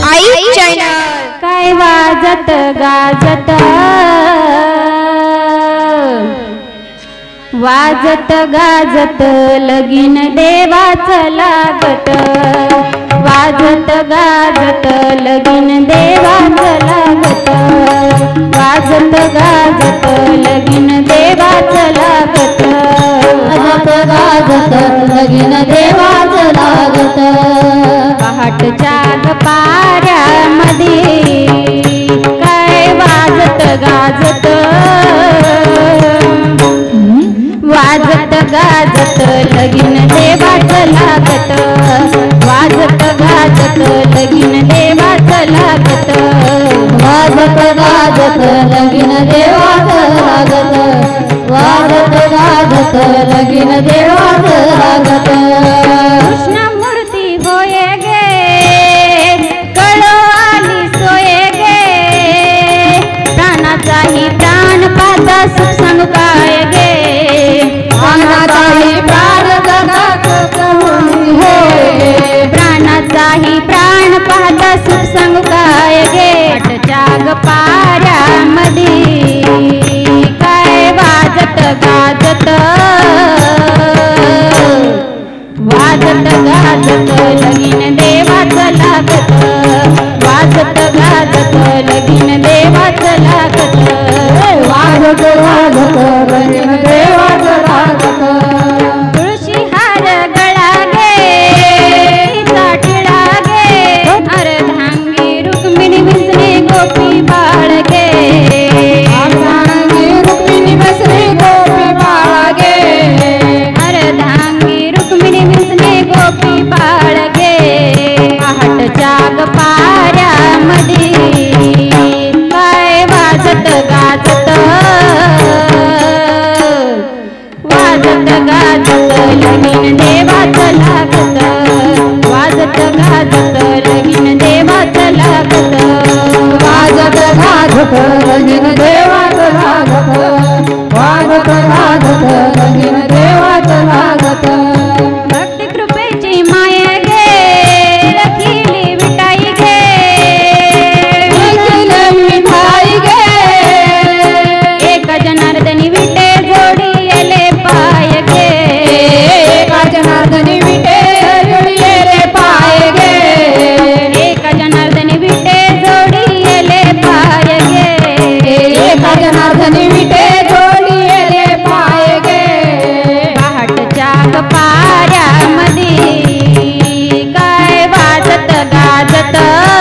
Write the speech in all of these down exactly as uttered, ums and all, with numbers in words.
आई channel काय वाजत गाजत वाजत गाजत लगीन देवाचं लागत वाजत गाजत लगीन देवाचं लागत वाजत गाजत लगीन देवाचं लागत वाजत गाजत लगीन देवाचं लागत पहाटच्या पाऱ्यामध्ये काय वाजत गाजत वाजत गाजत लगीन देवाचं लागत वाजत गाजत लगीन देवाचं लागत वाजत गाजत लगीन देवाचं लागत वाजत गाजत लगीन देवाचं लागत कृष्णमूर्ती होय गे कळो आली सोय गे प्राणाचाही प्राण पाहता सुख सांगू काय गे प्राणाचाही प्राण प्राणाचाही प्राण पाहता सुख सांगू काय गे पाटच्या पाऱ्यामध्ये काय वाजत गाजत वाजत गाजत लगीन देवाचं लागत वाजत गाजत लगीन देवाचं लागत वाजत गाजत लगीन देवाचं लागत तुळशी हार गळा गे टिळा गे अर्धांगी रुक्मिणी विसरे गोपी बाळ गे अर्धांगी रुक्मिणी विसरे गोपी बाळ गे अर्धांगी रुक्मिणी विसरे गोपी बाळ गे पहाटच्या पाऱ्यामध्ये काय वाजत गाजत वाजत गाजत लगीन देवाचं लागत वाजत गाजत लगीन देवाचं लागत वाजत गाजत लगीन देवाचं लागत वाजत गाजत लगीन देवाचं लागत भक्ती कृपेची माय गे लखिली विटाई गे लखिली विठाई गे एक जनार्दनी विटे जोडी येले पाय गे एका जनार्दनी विटे जोडिले पाय गे एक जनार्दनी विटे जोडी येले पाय गे एका जनार्दनी विटे जोडिले पाय गे पहाटच्या पाऱ्यामध्ये काय वाजत गाजत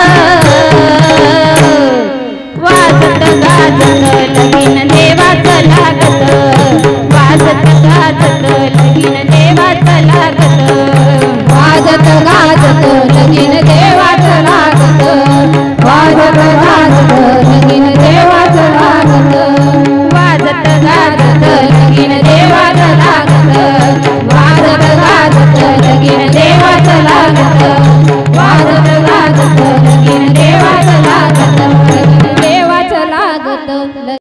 वाजत गाजत लगीन देवाचं लागत वाजत गाजत लगीन देवाचं लागत वाजत गाजत लगीन देवाचं लागत वाजत